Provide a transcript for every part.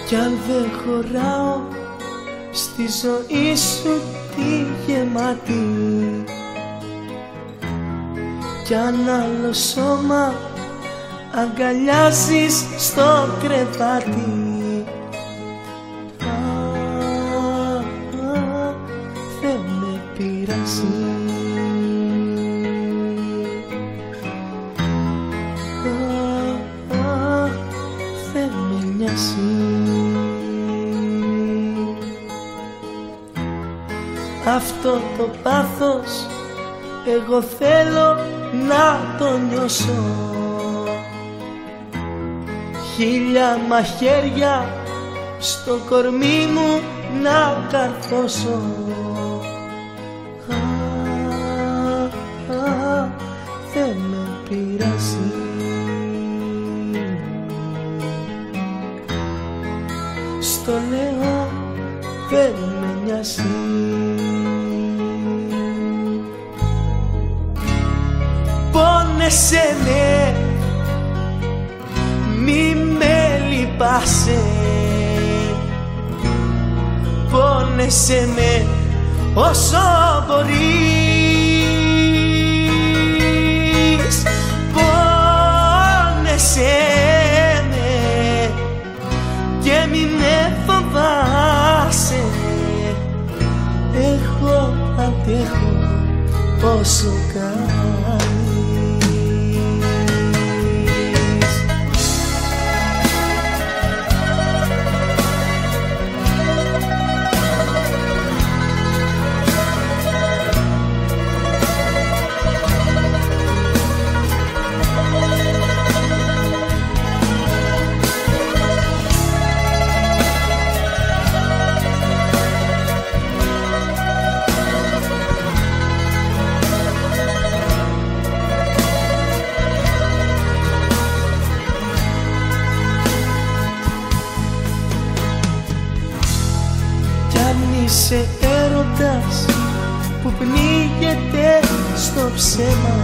κι αν δεν χωράω στη ζωή σου τη γεμάτη, κι αν άλλο σώμα αγκαλιάζεις στο κρεβάτι, δεν με πειράζει. Δεν με νοιάζει. Αυτό το πάθος εγώ θέλω να το νιώσω, χίλια μαχαίρια στο κορμί μου να καρφώσω. Δεν με πειράζει. Στο λέω δεν με νοιάζει. Πόνεσαι ναι, μη με λυπάσαι. Πόνεσαι με όσο μπορείς. Πόνεσαι με και μη με φοβάσαι. Εγώ αντέχω όσο κάνεις. Είσαι έρωτας που πνίγεται στο ψέμα,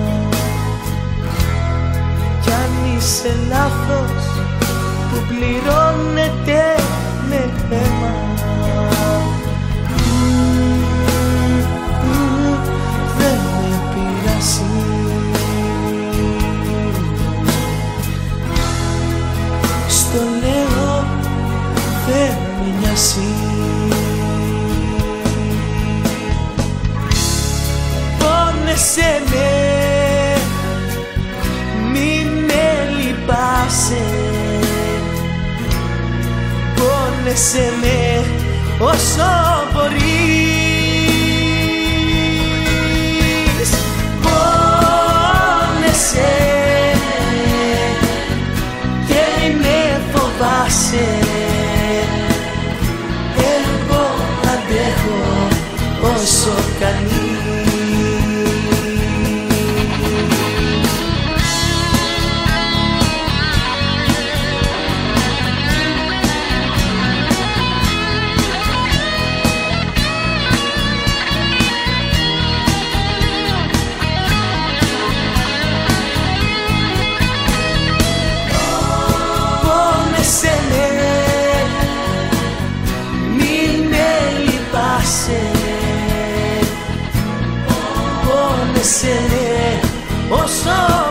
κι αν είσαι λάθος που πληρώνεται με θέμα. Δεν με πειράζει. Στο λέω δεν με νοιάζει. Πόνεσαι με, μη με λυπάσαι. Πόνεσαι με όσο μπορείς. Πόνεσαι και μη με φοβάσαι. Εγώ αντέχω όσο κανείς. Πόνεσαι όσο